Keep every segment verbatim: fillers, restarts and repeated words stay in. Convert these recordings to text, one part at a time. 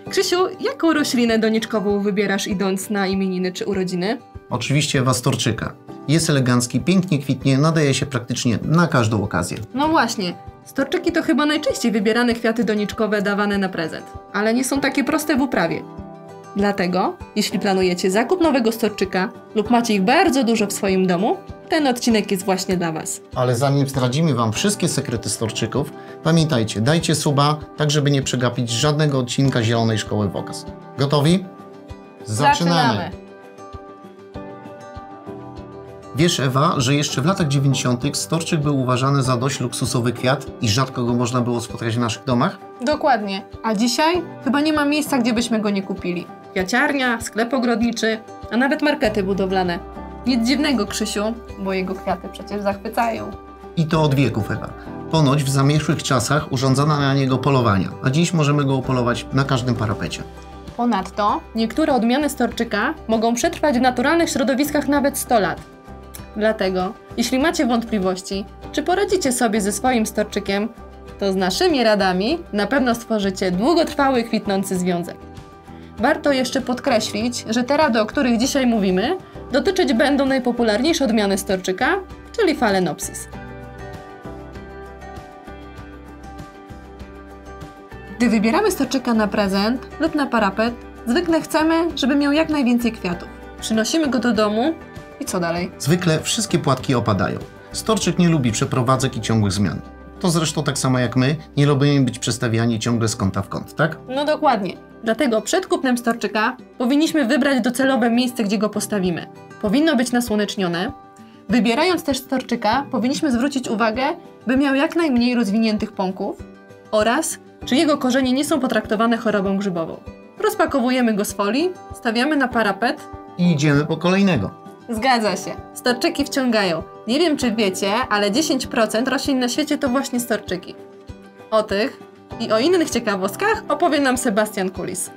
Krzysiu, jaką roślinę doniczkową wybierasz idąc na imieniny czy urodziny? Oczywiście Ewa storczyka. Jest elegancki, pięknie kwitnie, nadaje się praktycznie na każdą okazję. No właśnie, storczyki to chyba najczęściej wybierane kwiaty doniczkowe dawane na prezent, ale nie są takie proste w uprawie. Dlatego, jeśli planujecie zakup nowego storczyka lub macie ich bardzo dużo w swoim domu, ten odcinek jest właśnie dla Was. Ale zanim zdradzimy Wam wszystkie sekrety storczyków, pamiętajcie, dajcie suba, tak żeby nie przegapić żadnego odcinka Zielonej Szkoły Wokas. Gotowi? Zaczynamy! Zaczynamy. Wiesz, Ewa, że jeszcze w latach dziewięćdziesiątych storczyk był uważany za dość luksusowy kwiat i rzadko go można było spotkać w naszych domach? Dokładnie. A dzisiaj chyba nie ma miejsca, gdzie byśmy go nie kupili. Kwiaciarnia, sklep ogrodniczy, a nawet markety budowlane. Nic dziwnego, Krzysiu, bo jego kwiaty przecież zachwycają. I to od wieków, Ewa. Ponoć w zamierzchłych czasach urządzano na niego polowania, a dziś możemy go upolować na każdym parapecie. Ponadto niektóre odmiany storczyka mogą przetrwać w naturalnych środowiskach nawet sto lat. Dlatego, jeśli macie wątpliwości, czy poradzicie sobie ze swoim storczykiem, to z naszymi radami na pewno stworzycie długotrwały, kwitnący związek. Warto jeszcze podkreślić, że te rady, o których dzisiaj mówimy, dotyczyć będą najpopularniejsze odmiany storczyka, czyli Phalaenopsis. Gdy wybieramy storczyka na prezent lub na parapet, zwykle chcemy, żeby miał jak najwięcej kwiatów. Przynosimy go do domu i co dalej? Zwykle wszystkie płatki opadają. Storczyk nie lubi przeprowadzek i ciągłych zmian. To zresztą tak samo jak my, nie lubimy być przestawiani ciągle z kąta w kąt, tak? No dokładnie. Dlatego przed kupnem storczyka powinniśmy wybrać docelowe miejsce, gdzie go postawimy. Powinno być nasłonecznione. Wybierając też storczyka, powinniśmy zwrócić uwagę, by miał jak najmniej rozwiniętych pąków oraz czy jego korzenie nie są potraktowane chorobą grzybową. Rozpakowujemy go z folii, stawiamy na parapet i idziemy po kolejnego. Zgadza się. Storczyki wciągają. Nie wiem, czy wiecie, ale dziesięć procent roślin na świecie to właśnie storczyki. O tych i o innych ciekawostkach opowie nam Sebastian Kulis.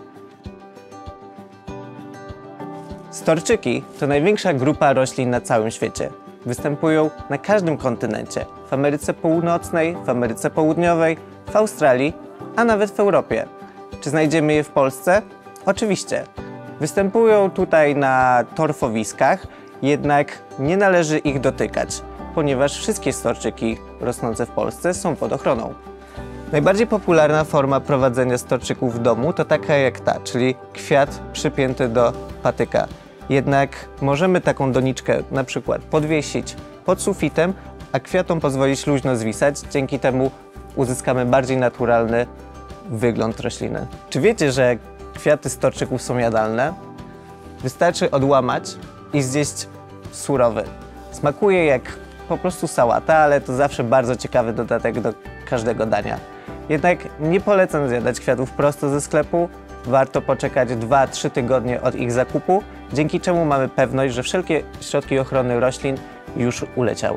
Storczyki to największa grupa roślin na całym świecie. Występują na każdym kontynencie. W Ameryce Północnej, w Ameryce Południowej, w Australii, a nawet w Europie. Czy znajdziemy je w Polsce? Oczywiście. Występują tutaj na torfowiskach, jednak nie należy ich dotykać, ponieważ wszystkie storczyki rosnące w Polsce są pod ochroną. Najbardziej popularna forma prowadzenia storczyków w domu to taka jak ta, czyli kwiat przypięty do patyka. Jednak możemy taką doniczkę na przykład podwiesić pod sufitem, a kwiatom pozwolić luźno zwisać, dzięki temu uzyskamy bardziej naturalny wygląd rośliny. Czy wiecie, że kwiaty storczyków są jadalne? Wystarczy odłamać i zjeść surowy. Smakuje jak po prostu sałata, ale to zawsze bardzo ciekawy dodatek do każdego dania. Jednak nie polecam zjadać kwiatów prosto ze sklepu. Warto poczekać dwa trzy tygodnie od ich zakupu, dzięki czemu mamy pewność, że wszelkie środki ochrony roślin już uleciały.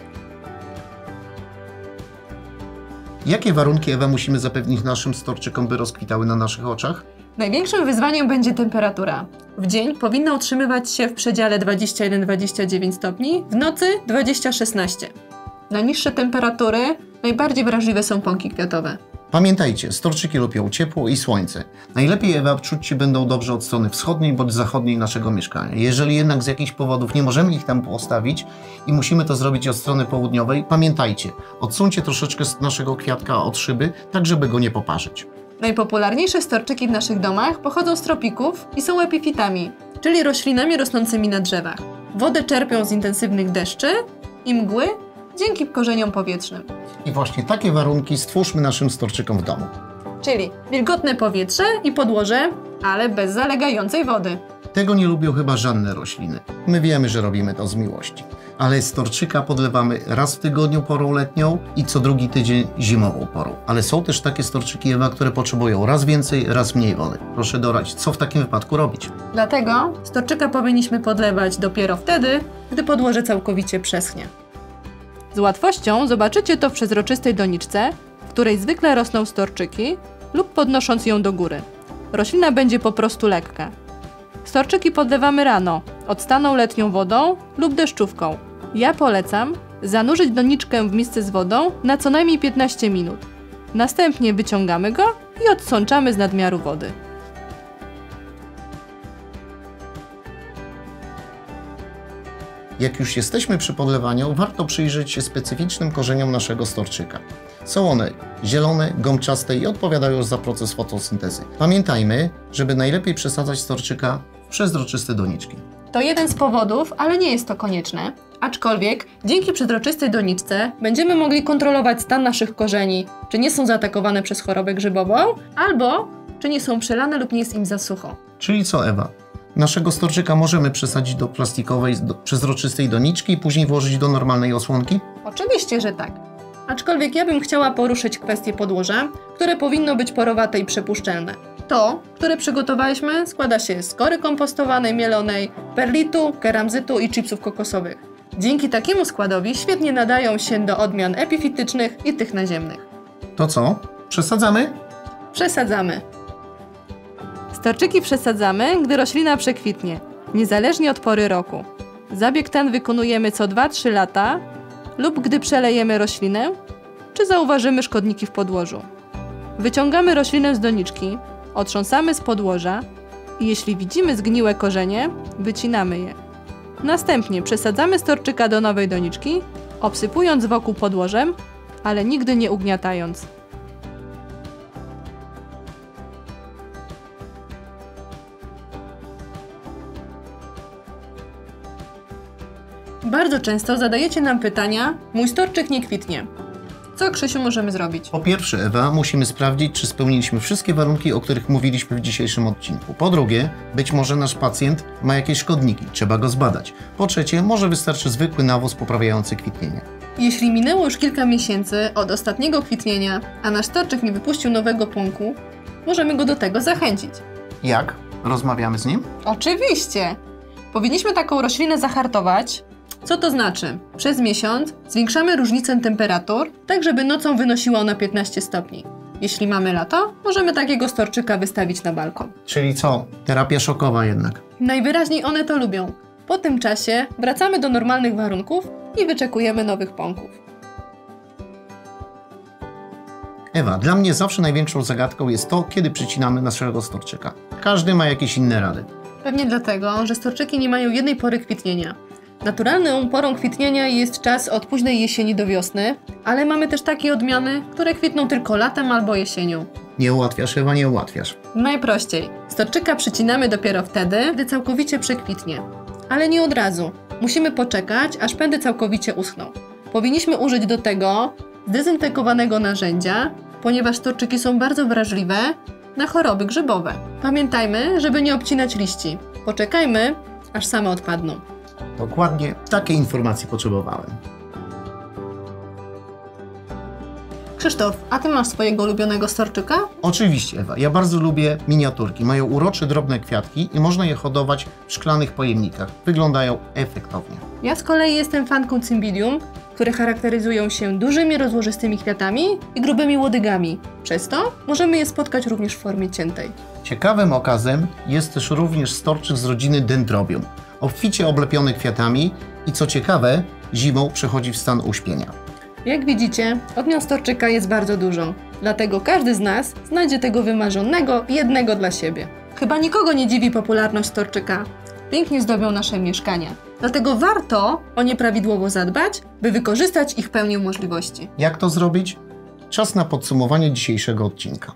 Jakie warunki, Ewa, musimy zapewnić naszym storczykom, by rozkwitały na naszych oczach? Największym wyzwaniem będzie temperatura. W dzień powinna utrzymywać się w przedziale dwadzieścia jeden do dwudziestu dziewięciu stopni, w nocy dwadzieścia szesnaście. Na niższe temperatury najbardziej wrażliwe są pąki kwiatowe. Pamiętajcie, storczyki lubią ciepło i słońce. Najlepiej, Ewa, czuć się będą dobrze od strony wschodniej bądź zachodniej naszego mieszkania. Jeżeli jednak z jakichś powodów nie możemy ich tam postawić i musimy to zrobić od strony południowej, pamiętajcie, odsuńcie troszeczkę naszego kwiatka od szyby, tak żeby go nie poparzyć. Najpopularniejsze storczyki w naszych domach pochodzą z tropików i są epifitami, czyli roślinami rosnącymi na drzewach. Wodę czerpią z intensywnych deszczy i mgły dzięki korzeniom powietrznym. I właśnie takie warunki stwórzmy naszym storczykom w domu. Czyli wilgotne powietrze i podłoże, ale bez zalegającej wody. Tego nie lubią chyba żadne rośliny. My wiemy, że robimy to z miłości. Ale storczyka podlewamy raz w tygodniu porą letnią i co drugi tydzień zimową porą. Ale są też takie storczyki, Ewa, które potrzebują raz więcej, raz mniej wody. Proszę doradzić, co w takim wypadku robić? Dlatego storczyka powinniśmy podlewać dopiero wtedy, gdy podłoże całkowicie przeschnie. Z łatwością zobaczycie to w przezroczystej doniczce, w której zwykle rosną storczyki, lub podnosząc ją do góry. Roślina będzie po prostu lekka. Storczyki podlewamy rano, odstaną letnią wodą lub deszczówką. Ja polecam zanurzyć doniczkę w misce z wodą na co najmniej piętnaście minut. Następnie wyciągamy go i odsączamy z nadmiaru wody. Jak już jesteśmy przy podlewaniu, warto przyjrzeć się specyficznym korzeniom naszego storczyka. Są one zielone, gąbczaste i odpowiadają za proces fotosyntezy. Pamiętajmy, żeby najlepiej przesadzać storczyka w przezroczyste doniczki. To jeden z powodów, ale nie jest to konieczne. Aczkolwiek dzięki przezroczystej doniczce będziemy mogli kontrolować stan naszych korzeni, czy nie są zaatakowane przez chorobę grzybową, albo czy nie są przelane lub nie jest im za sucho. Czyli co, Ewa? Naszego storczyka możemy przesadzić do plastikowej, do przezroczystej doniczki i później włożyć do normalnej osłonki? Oczywiście, że tak. Aczkolwiek ja bym chciała poruszyć kwestię podłoża, które powinno być porowate i przepuszczalne. To, które przygotowaliśmy, składa się z kory kompostowanej, mielonej, perlitu, keramzytu i chipsów kokosowych. Dzięki takiemu składowi świetnie nadają się do odmian epifitycznych i tych naziemnych. To co? Przesadzamy? Przesadzamy. Storczyki przesadzamy, gdy roślina przekwitnie, niezależnie od pory roku. Zabieg ten wykonujemy co dwa trzy lata lub gdy przelejemy roślinę, czy zauważymy szkodniki w podłożu. Wyciągamy roślinę z doniczki, otrząsamy z podłoża i jeśli widzimy zgniłe korzenie, wycinamy je. Następnie przesadzamy storczyka do nowej doniczki, obsypując wokół podłożem, ale nigdy nie ugniatając. Bardzo często zadajecie nam pytania: mój storczyk nie kwitnie. Co, Krzysiu, możemy zrobić? Po pierwsze, Ewa, musimy sprawdzić, czy spełniliśmy wszystkie warunki, o których mówiliśmy w dzisiejszym odcinku. Po drugie, być może nasz pacjent ma jakieś szkodniki, trzeba go zbadać. Po trzecie, może wystarczy zwykły nawóz poprawiający kwitnienie. Jeśli minęło już kilka miesięcy od ostatniego kwitnienia, a nasz storczyk nie wypuścił nowego pąku, możemy go do tego zachęcić. Jak? Rozmawiamy z nim? Oczywiście! Powinniśmy taką roślinę zahartować. Co to znaczy? Przez miesiąc zwiększamy różnicę temperatur, tak żeby nocą wynosiła ona piętnaście stopni. Jeśli mamy lato, możemy takiego storczyka wystawić na balkon. Czyli co? Terapia szokowa jednak. Najwyraźniej one to lubią. Po tym czasie wracamy do normalnych warunków i wyczekujemy nowych pąków. Ewa, dla mnie zawsze największą zagadką jest to, kiedy przycinamy naszego storczyka. Każdy ma jakieś inne rady. Pewnie dlatego, że storczyki nie mają jednej pory kwitnienia. Naturalną porą kwitnienia jest czas od późnej jesieni do wiosny, ale mamy też takie odmiany, które kwitną tylko latem albo jesienią. Nie ułatwiasz, Ewa, nie ułatwiasz. Najprościej. Storczyka przycinamy dopiero wtedy, gdy całkowicie przekwitnie. Ale nie od razu. Musimy poczekać, aż pędy całkowicie uschną. Powinniśmy użyć do tego zdezynfekowanego narzędzia, ponieważ storczyki są bardzo wrażliwe na choroby grzybowe. Pamiętajmy, żeby nie obcinać liści. Poczekajmy, aż same odpadną. Dokładnie takiej informacji potrzebowałem. Krzysztof, a ty masz swojego ulubionego storczyka? Oczywiście, Ewa. Ja bardzo lubię miniaturki. Mają urocze, drobne kwiatki i można je hodować w szklanych pojemnikach. Wyglądają efektownie. Ja z kolei jestem fanką cymbidium, które charakteryzują się dużymi, rozłożystymi kwiatami i grubymi łodygami. Przez to możemy je spotkać również w formie ciętej. Ciekawym okazem jest też również storczyk z rodziny Dendrobium, obficie oblepiony kwiatami i co ciekawe, zimą przechodzi w stan uśpienia. Jak widzicie, odmian storczyka jest bardzo dużo, dlatego każdy z nas znajdzie tego wymarzonego jednego dla siebie. Chyba nikogo nie dziwi popularność storczyka. Pięknie zdobią nasze mieszkania, dlatego warto o nie prawidłowo zadbać, by wykorzystać ich pełnię możliwości. Jak to zrobić? Czas na podsumowanie dzisiejszego odcinka.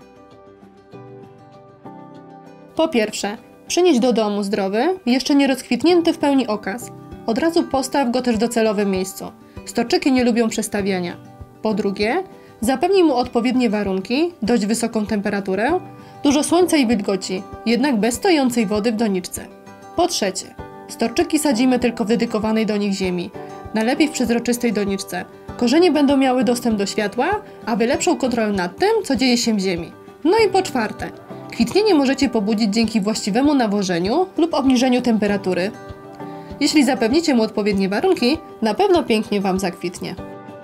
Po pierwsze, przynieś do domu zdrowy, jeszcze nie rozkwitnięty w pełni okaz. Od razu postaw go też w docelowym miejscu. Storczyki nie lubią przestawiania. Po drugie, zapewnij mu odpowiednie warunki, dość wysoką temperaturę, dużo słońca i wilgoci, jednak bez stojącej wody w doniczce. Po trzecie, storczyki sadzimy tylko w dedykowanej do nich ziemi, najlepiej w przezroczystej doniczce. Korzenie będą miały dostęp do światła, aby lepszą kontrolę nad tym, co dzieje się w ziemi. No i po czwarte, kwitnienie możecie pobudzić dzięki właściwemu nawożeniu lub obniżeniu temperatury. Jeśli zapewnicie mu odpowiednie warunki, na pewno pięknie Wam zakwitnie.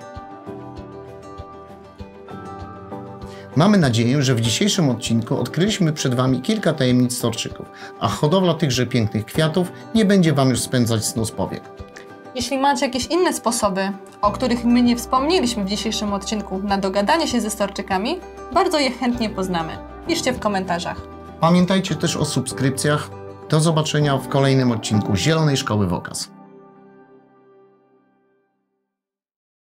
Mamy nadzieję, że w dzisiejszym odcinku odkryliśmy przed Wami kilka tajemnic storczyków, a hodowla tychże pięknych kwiatów nie będzie Wam już spędzać snu z powiek. Jeśli macie jakieś inne sposoby, o których my nie wspomnieliśmy w dzisiejszym odcinku na dogadanie się ze storczykami, bardzo je chętnie poznamy. Piszcie w komentarzach. Pamiętajcie też o subskrypcjach. Do zobaczenia w kolejnym odcinku Zielonej Szkoły W O K A S.